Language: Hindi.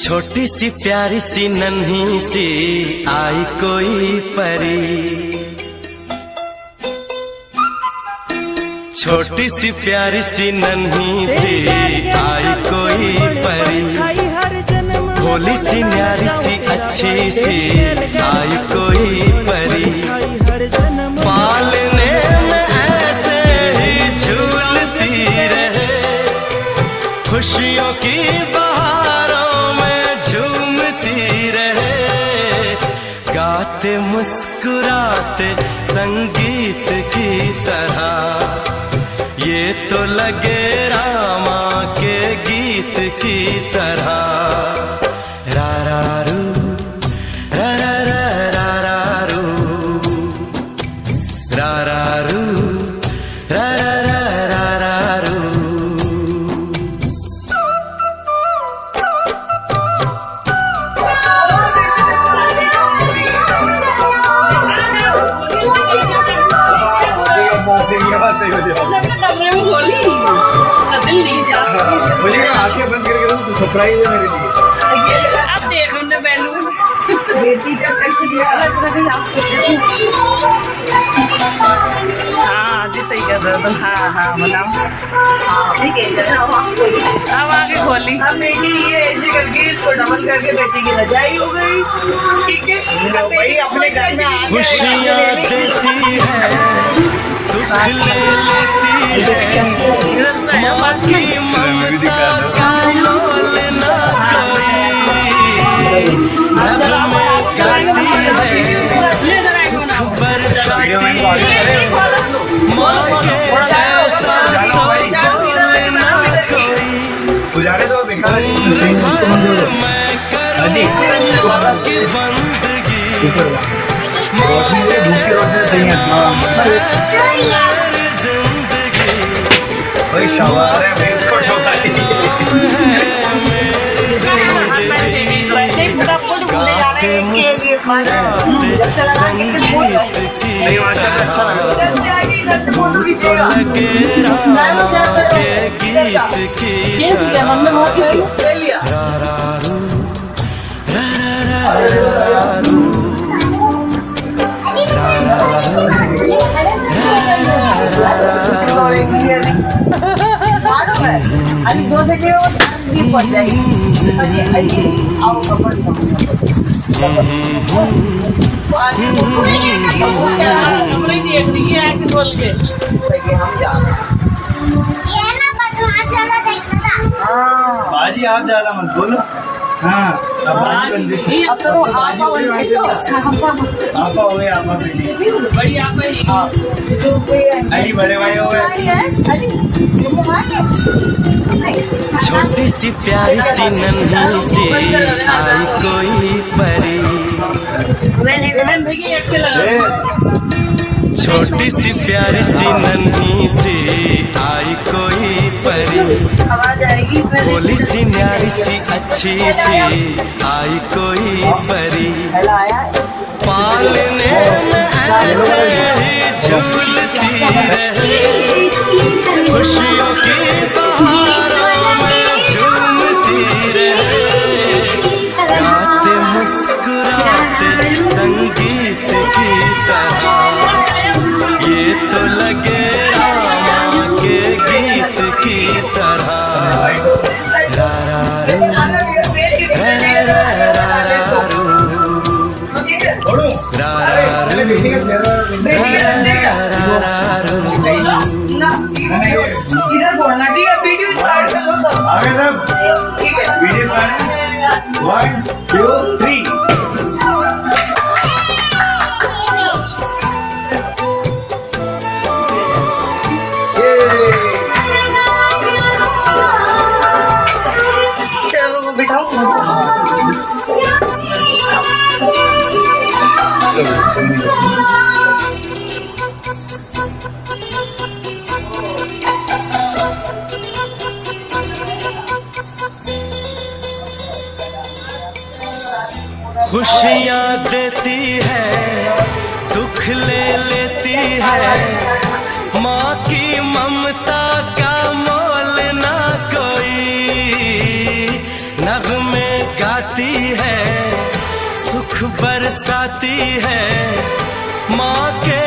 छोटी सी प्यारी सी नन्ही सी आई कोई परी, छोटी सी प्यारी सी नन्ही सी आई कोई परी, भोली सी न्यारी सी अच्छी सी आई कोई परी, पालने में ऐसे ही झूलती रहे, खुशियों की बहारों में झूमती रहे, गाते मुस्कुराते संगीत की तरह, ये तो लगे रामा के गीत की तरह। रा रा रू रा रा रा रा रू रा रा रू रा रा रा रू। आंखें बंद करके तो सरप्राइज है मेरे लिए। अब देख लो बैलून बेटी का कैसे दिया अलग अलग हाँ जी सही कर रहे हो। हाँ हाँ बताओ ठीक है। अब आगे खोली अब बेटी ये ऐसे करके इसको डबल करके बेटी की रजाई हो गई। ठीक है भाई अपने घर में खुशियाँ देती है दुख ले लेती है, माँ की ममता का मोल ना कोई, नभ में गाती है सुख बरसाती है, माँ के जैसा बोल ना कोई, मैं करूँ माँ की बंदगी, भाई शाबाश है भाई इसको गाते मुस्कुराते संगीत की तरह, तो लगे रामा के गीत की तरह। रा रा रू रा रा रा रू रा रा रू अभी 2 सेकंड पहुंच जाएगी। आओ कपड़ बोल के हम जा बाजी आप ज्यादा मत बोलो। हाँ अब बाजी अब तो आपा हो गए आपा बेटी बड़ी आपा अरे बड़े भाई हो गए। छोटी सी प्यारी सी नन्ही सी आई कोई परी, छोटी सी प्यारी सी नन्ही सी आई कोई परी, भोली सी न्यारी सी अच्छी सी आई कोई परी, पालने में ऐसे ही झूलती रहे, खुशियों की बहारों में झूमती रहे, गाते मुस्कुराते संगीत की तरह, ये तो लगे रामा के गीत की तरह। रा रा रू रा रा रा रू रा रा रू रा रा रू। इधर बोलना ठीक है। वीडियो स्टार्ट कर लो सब आगे सब ठीक है। Video start 1 2 3। चलो बिठाओ। खुशियाँ देती है दुख ले लेती है, माँ की ममता का मोल ना कोई, नभ में गाती आती है माँ के